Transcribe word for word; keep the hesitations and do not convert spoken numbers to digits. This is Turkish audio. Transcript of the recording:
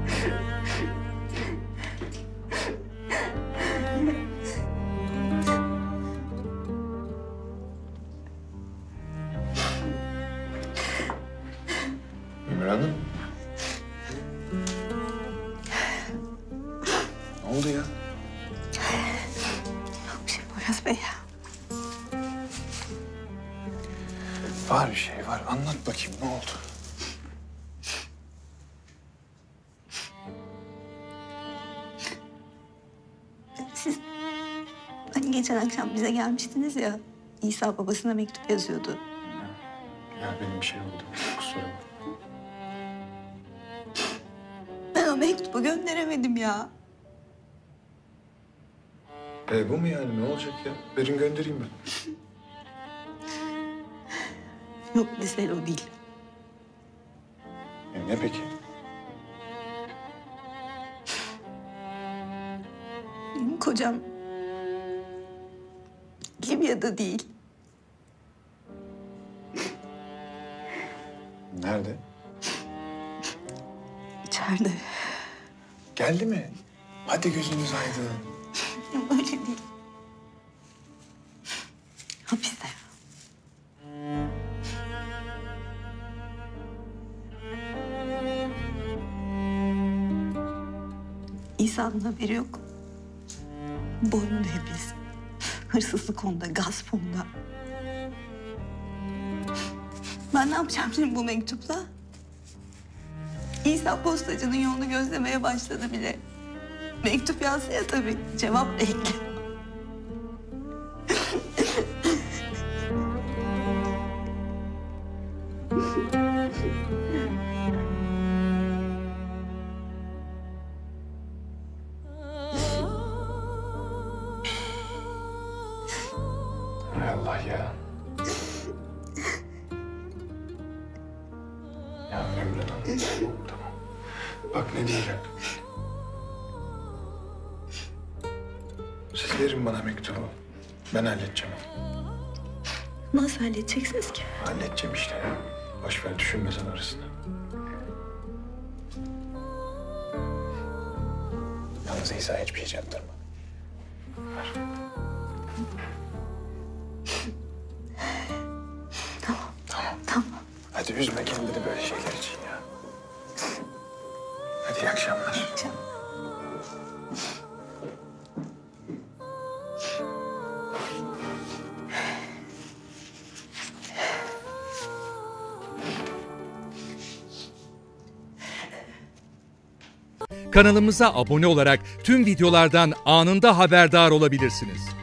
Ömür Hanım. Ne oldu ya? Yok bir şey Poyraz Bey ya. Var bir şey var. Anlat bakayım ne oldu? Siz hani geçen akşam bize gelmiştiniz ya. İsa babasına mektup yazıyordu. Ya benim bir şey oldu. Kusura bakma. Ben o mektubu gönderemedim ya. E bu mu yani? Ne olacak ya? Verin göndereyim ben. Yok mesele o değil. E ne peki? Benim kocam Libya'da değil. Nerede? İçeride. Geldi mi? Hadi gözünüz aydın. Yok öyle değil. Hapiste. İsa'nın haberi yok. Boynunda hepsi. Hırsızlık onda, gasp onda. Ben ne yapacağım şimdi bu mektupla? İsa postacının yolunu gözlemeye başladı bile. Mektup yazsa ya tabii, cevap bekle. Hay Allah ya. Ya Ömür Hanım. Tamam. Bak ne diyeceğim. Siz verin bana mektubu. Ben halledeceğim. Nasıl halledeceksiniz ki? Halledeceğim işte ya. Boş ver düşünme sen arasında. Yalnız İsa hiçbir şey çaktırma. Ver. Tamam, Tamam. tamam. Hadi üzme kendini böyle şeyler için ya. Hadi iyi akşamlar. Canım. Kanalımıza abone olarak tüm videolardan anında haberdar olabilirsiniz.